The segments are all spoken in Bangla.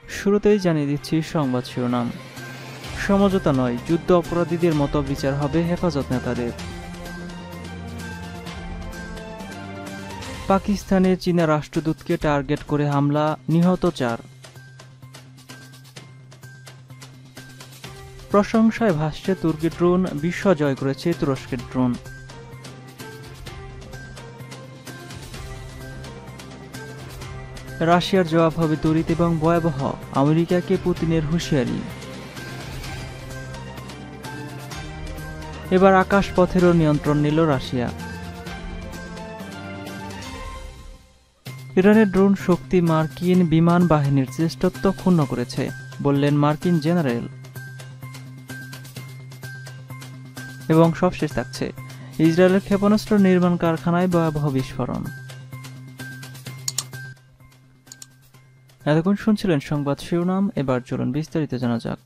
শুরুতেই জানিয়ে দিচ্ছি সংবাদ শিরোনাম। সমঝোতা নয়, যুদ্ধ অপরাধীদের মতো বিচার হবে হেফাজত নেতাদের। পাকিস্তানে চীনা রাষ্ট্রদূতকে টার্গেট করে হামলা, নিহত 4। প্রশংসায় ভাসছে তুর্কি ড্রোন, বিশ্ব জয় করেছে তুরস্কের ড্রোন। রাশিয়ার জবাব হবে তড়িৎ এবং ভয়াবহ, আমেরিকাকে পুতিনের হুঁশিয়ারি। এবার আকাশপথেরও নিয়ন্ত্রণ নিল রাশিয়া। ইরানের ড্রোন শক্তি মার্কিন বিমান বাহিনীর শ্রেষ্ঠত্ব ক্ষুণ্ণ করেছে, বললেন মার্কিন জেনারেল। এবং সবশেষ থাকছে ইসরায়েলের ক্ষেপণাস্ত্র নির্মাণ কারখানায় ভয়াবহ বিস্ফোরণ। এতক্ষণ শুনছিলেন সংবাদ শিরোনাম, এবার চলুন বিস্তারিত জানা যাক।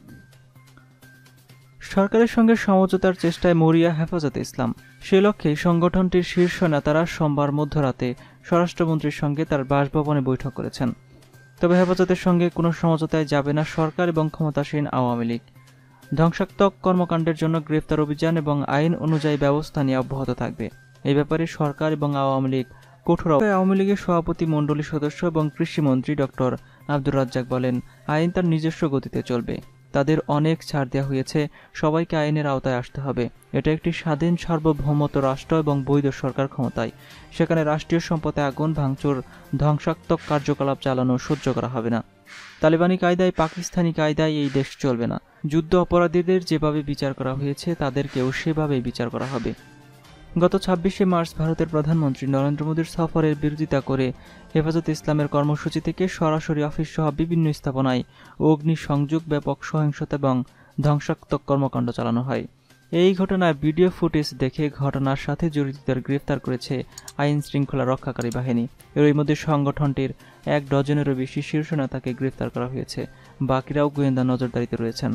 সরকারের সঙ্গে সমঝোতার চেষ্টায় মরিয়া হেফাজত-এ-ইসলাম। সে লক্ষ্যে সংগঠনটির শীর্ষ নেতারা সোমবার মধ্যরাতে স্বরাষ্ট্রমন্ত্রীর সঙ্গে তার বাসভবনে বৈঠক করেছেন। তবে হেফাজতের সঙ্গে কোনো সমঝোতায় যাবে না সরকার এবং ক্ষমতাসীন আওয়ামী লীগ। ধ্বংসাত্মক কর্মকাণ্ডের জন্য গ্রেফতার অভিযান এবং আইন অনুযায়ী ব্যবস্থা নিয়ে অব্যাহত থাকবে। এই ব্যাপারে সরকার এবং আওয়ামী লীগ কঠোর। আওয়ামী লীগের সভাপতি মণ্ডলী সদস্য এবং কৃষিমন্ত্রী ডক্টর আব্দুর রাজ্জাক বলেন, আইন তার নিজস্ব গতিতে চলবে। তাদের অনেক ছাড় দেওয়া হয়েছে, সবাইকে আইনের আওতায় আসতে হবে। এটা একটি স্বাধীন সার্বভৌমত্ব রাষ্ট্র এবং বৈধ সরকার ক্ষমতায়। সেখানে রাষ্ট্রীয় সম্পদে আগুন, ভাঙচুর, ধ্বংসাত্মক কার্যকলাপ চালানো সহ্য করা হবে না। তালিবানি কায়দায়, পাকিস্তানি কায়দায় এই দেশ চলবে না। যুদ্ধ অপরাধীদের যেভাবে বিচার করা হয়েছে তাদেরকেও সেভাবেই বিচার করা হবে। গত 26শে মার্চ ভারতের প্রধানমন্ত্রী নরেন্দ্র মোদীর সফরের বিরোধিতা করে হেফাজত-এ-ইসলামের কর্মসূচি থেকে সরাসরি অফিস সহ বিভিন্ন স্থাপনায় অগ্নিসংযোগ, ব্যাপক সহিংসতা এবং ধ্বংসাত্মক কর্মকাণ্ড চালানো হয়। এই ঘটনায় ভিডিও ফুটেজ দেখে ঘটনার সাথে জড়িতদের গ্রেফতার করেছে আইন শৃঙ্খলা রক্ষাকারী বাহিনী। এরই মধ্যে সংগঠনটির 1 ডজনেরও বেশি শীর্ষ নেতাকে গ্রেফতার করা হয়েছে, বাকিরাও গোয়েন্দা নজরদারিতে রয়েছেন।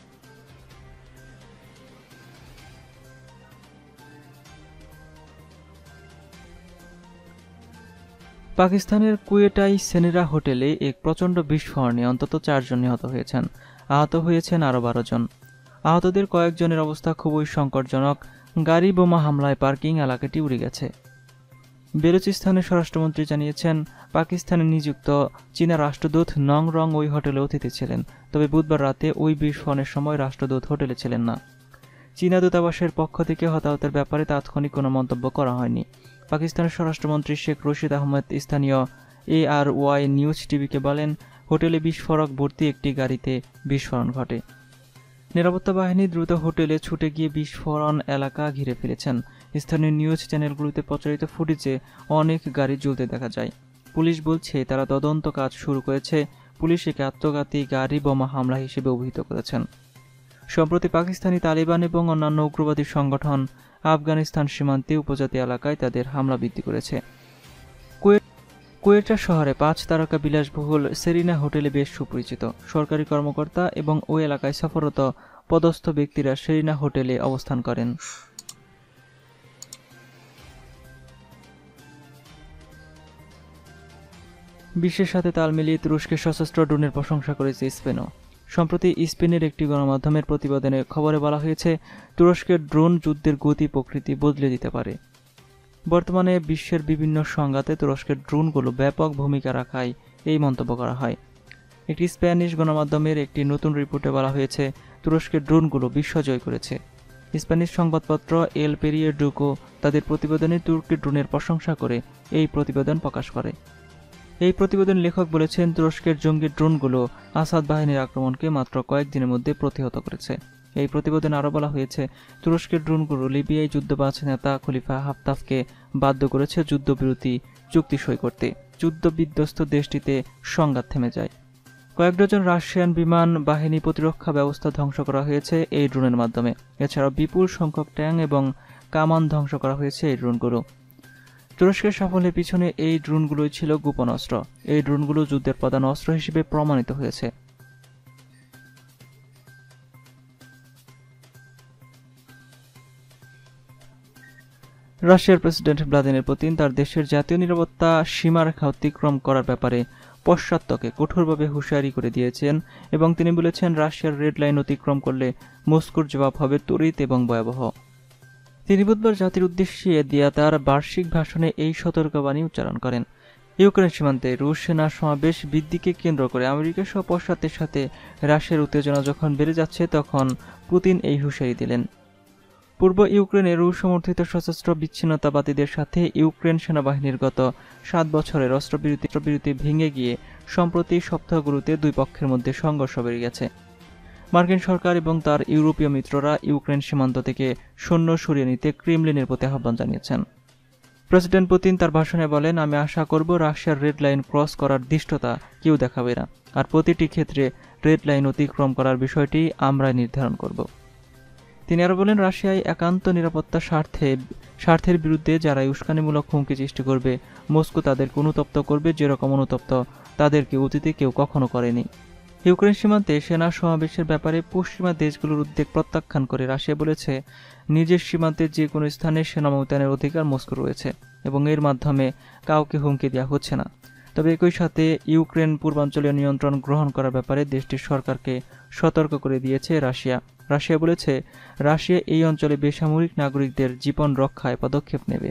পাকিস্তানের কুয়েটায় সেনিরা হোটেলে এক প্রচণ্ড বিস্ফোরণে অন্তত 4 জন নিহত হয়েছেন, আহত হয়েছেন আরও 12 জন। আহতদের কয়েকজনের অবস্থা খুবই সংকটজনক। গাড়ি বোমা হামলায় পার্কিং এলাকাটি উড়ে গেছে। বেলুচিস্তানের স্বরাষ্ট্রমন্ত্রী জানিয়েছেন, পাকিস্তানে নিযুক্ত চীনা রাষ্ট্রদূত নং রং ওই হোটেলে অতিথি ছিলেন। তবে বুধবার রাতে ওই বিস্ফোরণের সময় রাষ্ট্রদূত হোটেলে ছিলেন না। চীনা দূতাবাসের পক্ষ থেকে হতাহতের ব্যাপারে তাৎক্ষণিক কোনো মন্তব্য করা হয়নি। পাকিস্তানের স্বরাষ্ট্রমন্ত্রী শেখ রশিদ আহমেদ স্থানীয় ARY নিউজ টিভিকে বলেন, হোটেলে বিস্ফোরক ভর্তি একটি গাড়িতে বিস্ফোরণ ঘটে। নিরাপত্তা বাহিনী দ্রুত হোটেলে ছুটে গিয়ে বিস্ফোরণ এলাকা ঘিরে ফেলেছেন। স্থানীয় নিউজ চ্যানেলগুলোতে প্রচারিত ফুটেজে অনেক গাড়ি জ্বলতে দেখা যায়। পুলিশ বলছে তারা তদন্ত কাজ শুরু করেছে। পুলিশ একে আত্মঘাতী গাড়ি বোমা হামলা হিসেবে অভিহিত করেছেন। সম্প্রতি পাকিস্তানি তালিবান এবং অন্যান্য উগ্রবাদী সংগঠন আফগানিস্তান সীমান্তে উপজাতি এলাকায় তাদের হামলা বৃদ্ধি করেছে। কুয়েটা শহরে 5 তারকা বিলাসবহুল সেরিনা হোটেলে বেশ সুপরিচিত। সরকারি কর্মকর্তা এবং ওই এলাকায় সফররত পদস্থ ব্যক্তিরা সেরিনা হোটেলে অবস্থান করেন। বিশ্বের সাথে তাল মিলিয়ে তুরস্কের সশস্ত্র ড্রোনের প্রশংসা করেছে স্পেনও। সম্প্রতি স্পেনের একটি গণমাধ্যমের প্রতিবেদনে খবরে বলা হয়েছে, তুরস্কের ড্রোন যুদ্ধের গতি প্রকৃতি বদলে দিতে পারে। বর্তমানে বিশ্বের বিভিন্ন সংঘাতে তুরস্কের ড্রোনগুলো ব্যাপক ভূমিকা রাখায় এই মন্তব্য করা হয়। একটি স্প্যানিশ গণমাধ্যমের একটি নতুন রিপোর্টে বলা হয়েছে, তুরস্কের ড্রোনগুলো বিশ্বজয় করেছে। স্প্যানিশ সংবাদপত্র এল পেরিয়েডুকো তাদের প্রতিবেদনে তুর্কি ড্রোনের প্রশংসা করে এই প্রতিবেদন প্রকাশ করে। এই প্রতিবেদন লেখক বলেছেন, তুরস্কের জঙ্গি ড্রোনগুলো আসাদ বাহিনীর আক্রমণকে মাত্র কয়েকদিনের মধ্যে প্রতিহত করেছে। এই প্রতিবেদনে আরও বলা হয়েছে, তুরস্কের ড্রোনগুলো লিবিয়ায় যুদ্ধবাজ নেতা খলিফা হাফতাফকে বাধ্য করেছে যুদ্ধবিরতি চুক্তি সই করতে। যুদ্ধ বিধ্বস্ত দেশটিতে সংঘাত থেমে যায়। কয়েক ডজন রাশিয়ান বিমান বাহিনী প্রতিরক্ষা ব্যবস্থা ধ্বংস করা হয়েছে এই ড্রোনের মাধ্যমে। এছাড়াও বিপুল সংখ্যক ট্যাঙ্ক এবং কামান ধ্বংস করা হয়েছে এই ড্রোনগুলো। তুরস্কের সাফল্যের পিছনে এই ড্রোনগুলোই ছিল গোপন অস্ত্র। এই ড্রোনগুলো যুদ্ধের প্রধান অস্ত্র হিসেবে প্রমাণিত হয়েছে। রাশিয়ার প্রেসিডেন্ট ভ্লাদিমির পুতিন তার দেশের জাতীয় নিরাপত্তা সীমারেখা অতিক্রম করার ব্যাপারে পশ্চাত্যকে কঠোরভাবে হুঁশিয়ারি করে দিয়েছেন এবং তিনি বলেছেন রাশিয়ার রেড লাইন অতিক্রম করলে মস্কোর জবাব হবে তড়িৎ এবং ভয়াবহ। তিনি বুধবার জাতির উদ্দেশ্যে দেয়া তার বার্ষিক ভাষণে এই সতর্কবাণী উচ্চারণ করেন। ইউক্রেন সীমান্তে রুশ সেনা সমাবেশ বৃদ্ধিকে কেন্দ্র করে আমেরিকা সহ পশ্চাতের সাথে রাশিয়ার উত্তেজনা যখন বেড়ে যাচ্ছে তখন পুতিন এই হুঁশিয়ারি দিলেন। পূর্ব ইউক্রেনে রুশ সমর্থিত সশস্ত্র বিচ্ছিন্নতাবাদীদের সাথে ইউক্রেন সেনাবাহিনীর গত 7 বছরের অস্ত্রবিরতি ভেঙে গিয়ে সম্প্রতি সপ্তাহগুলোতে দুই পক্ষের মধ্যে সংঘর্ষ বেড়ে গেছে। মার্কিন সরকার এবং তার ইউরোপীয় মিত্ররা ইউক্রেন সীমান্ত থেকে সৈন্য সরিয়ে নিতে ক্রেমলিনের প্রতি আহ্বান জানিয়েছেন। প্রেসিডেন্ট পুতিন তার ভাষণে বলেন, আমি আশা করব রাশিয়ার রেড লাইন ক্রস করার ধৃষ্টতা কেউ দেখাবে না, আর প্রতিটি ক্ষেত্রে রেড লাইন অতিক্রম করার বিষয়টি আমরাই নির্ধারণ করব। তিনি আরও বলেন, রাশিয়ায় একান্ত নিরাপত্তা স্বার্থের বিরুদ্ধে যারা উস্কানিমূলক হুমকি সৃষ্টি করবে, মস্কো তাদেরকে অনুতপ্ত করবে যেরকম অনুতপ্ত তাদেরকে অতীতে কেউ কখনো করেনি। ইউক্রেন সীমান্তে সেনা সমাবেশের ব্যাপারে পশ্চিমা দেশগুলোর উদ্বেগ প্রত্যাখ্যান করে রাশিয়া বলেছে, নিজের সীমান্তের যে কোনো স্থানে সেনা মোতায়েনের অধিকার মস্কো রয়েছে এবং এর মাধ্যমে কাউকে হুমকি দেওয়া হচ্ছে না। তবে একই সাথে ইউক্রেন পূর্বাঞ্চলীয় নিয়ন্ত্রণ গ্রহণ করার ব্যাপারে দেশটির সরকারকে সতর্ক করে দিয়েছে রাশিয়া। রাশিয়া বলেছে, রাশিয়া এই অঞ্চলে বেসামরিক নাগরিকদের জীবন রক্ষায় পদক্ষেপ নেবে।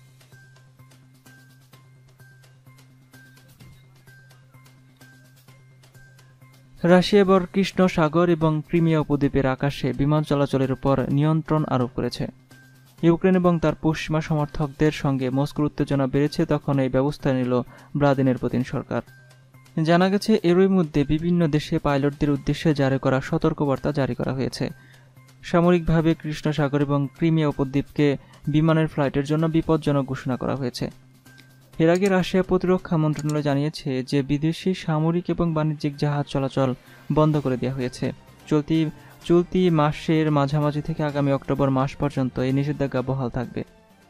রাশিয়া এবার কৃষ্ণ সাগর এবং ক্রিমিয়া উপদ্বীপের আকাশে বিমান চলাচলের উপর নিয়ন্ত্রণ আরোপ করেছে। ইউক্রেন এবং তার পশ্চিমা সমর্থকদের সঙ্গে মস্কোর উত্তেজনা বেড়েছে তখন এই ব্যবস্থা নিল ভ্লাদিমির পুতিন সরকার। জানা গেছে, এরই মধ্যে বিভিন্ন দেশে পাইলটদের উদ্দেশ্যে জারি করা সতর্কবার্তা জারি করা হয়েছে। সামরিকভাবে কৃষ্ণ সাগর এবং ক্রিমিয়া উপদ্বীপকে বিমানের ফ্লাইটের জন্য বিপজ্জনক ঘোষণা করা হয়েছে। এর আগে রাশিয়া প্রতিরক্ষা মন্ত্রণালয় জানিয়েছে যে বিদেশি সামরিক এবং বাণিজ্যিক জাহাজ চলাচল বন্ধ করে দেওয়া হয়েছে। চলতি মাসের মাঝামাঝি থেকে আগামী অক্টোবর মাস পর্যন্ত এই নিষেধাজ্ঞা বহাল থাকবে।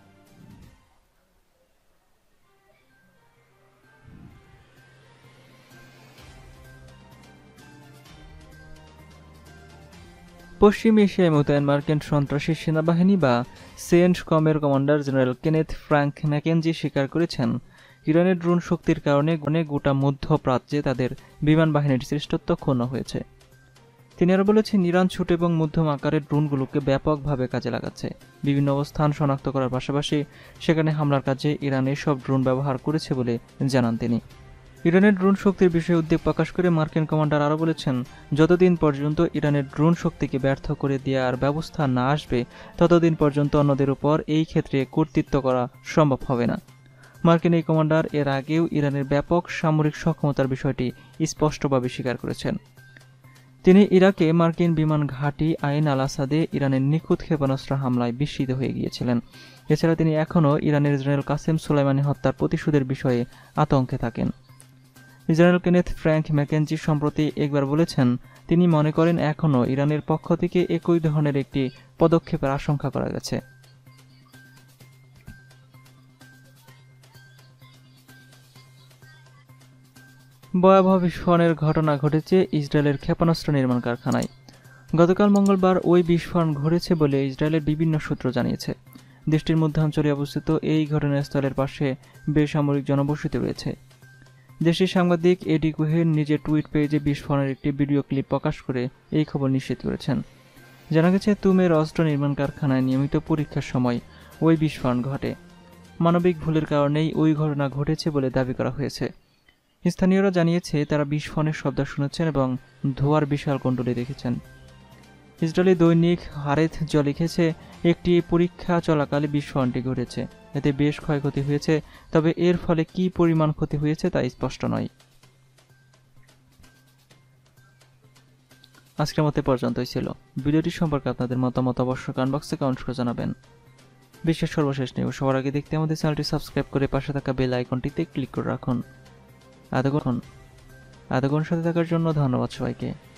পশ্চিম এশিয়ায় মোতায়েন মার্কিন সন্ত্রাসী সেনাবাহিনী বা সেন্টকমের commander general Kenneth Frank McKenzie স্বীকার করেছেন, ইরানের ড্রোন শক্তির কারণে গোটা মধ্যপ্রাচ্যে তাদের বিমান বাহিনীর শ্রেষ্ঠত্ব ক্ষুণ্ণ হয়েছে। তিনি আরও বলেছেন, ইরান ছোট এবং মধ্যম আকারের ড্রোনগুলোকে ব্যাপকভাবে কাজে লাগাচ্ছে। বিভিন্ন অবস্থান শনাক্ত করার পাশাপাশি সেখানে হামলার কাজে ইরান এসব ড্রোন ব্যবহার করেছে বলে জানান তিনি। ইরানের ড্রোন শক্তির বিষয়ে উদ্বেগ প্রকাশ করে মার্কিন কমান্ডার আরও বলেছেন, যতদিন পর্যন্ত ইরানের ড্রোন শক্তিকে ব্যর্থ করে দেওয়ার ব্যবস্থা না আসবে ততদিন পর্যন্ত অন্যদের উপর এই ক্ষেত্রে কর্তৃত্ব করা সম্ভব হবে না। মার্কিন এই কমান্ডার এর আগেও ইরানের ব্যাপক সামরিক সক্ষমতার বিষয়টি স্পষ্টভাবে স্বীকার করেছেন। তিনি ইরাকে মার্কিন বিমান ঘাঁটি আইন আল আসাদে ইরানের নিখুঁত ক্ষেপণাস্ত্র হামলায় বিস্মিত হয়ে গিয়েছিলেন। এছাড়া তিনি এখনও ইরানের জেনারেল কাসেম সুলাইমানি হত্যার প্রতিশোধের বিষয়ে আতঙ্কে থাকেন। জেনারেল কেনেথ ফ্র্যাঙ্ক ম্যাকেনজি সম্প্রতি একবার বলেছেন, তিনি মনে করেন এখনও ইরানের পক্ষ থেকে একই ধরনের একটি পদক্ষেপের আশঙ্কা করা গেছে। ভয়াবহ বিস্ফোরণের ঘটনা ঘটেছে ইসরায়েলের ক্ষেপণাস্ত্র নির্মাণ কারখানায়। গতকাল মঙ্গলবার ওই বিস্ফোরণ ঘটেছে বলে ইসরায়েলের বিভিন্ন সূত্র জানিয়েছে। দেশটির মধ্যাঞ্চলে অবস্থিত এই ঘটনাস্থলের পাশে বেসামরিক জনবসতি রয়েছে। দেশটির সাংবাদিক এডি কুহেন নিজের টুইট পেজে বিস্ফোরণের একটি ভিডিও ক্লিপ প্রকাশ করে এই খবর নিশ্চিত করেছেন। জানা গেছে, তুমের অস্ত্র নির্মাণ কারখানায় নিয়মিত পরীক্ষার সময় ওই বিস্ফোরণ ঘটে। মানবিক ভুলের কারণেই ওই ঘটনা ঘটেছে বলে দাবি করা হয়েছে। স্থানীয়রা জানিয়েছে, তারা বিস্ফোরণের শব্দ শুনেছেন এবং ধোঁয়ার বিশাল কুণ্ডলী দেখেছেন। ইসরায়েলি দৈনিক হারেথ লিখেছে, একটি পরীক্ষা চলাকালে বিস্ফোরণটি ঘটেছে। এতে বেশ ক্ষয়ক্ষতি হয়েছে, তবে এর ফলে কী পরিমাণ ক্ষতি হয়েছে তা স্পষ্ট নয়। আজকের মতো পর্যন্তই ছিল। ভিডিওটি সম্পর্কে আপনাদের মতামত অবশ্যই কমেন্ট বক্সে কমেন্ট করে জানাবেন। বিশ্বের সর্বশেষ নিউজ সবার আগে দেখতে আমাদের চ্যানেলটি সাবস্ক্রাইব করে পাশে থাকা বেল আইকনটিতে ক্লিক করে রাখুন। এতক্ষণ সাথে থাকার জন্য ধন্যবাদ সবাইকে।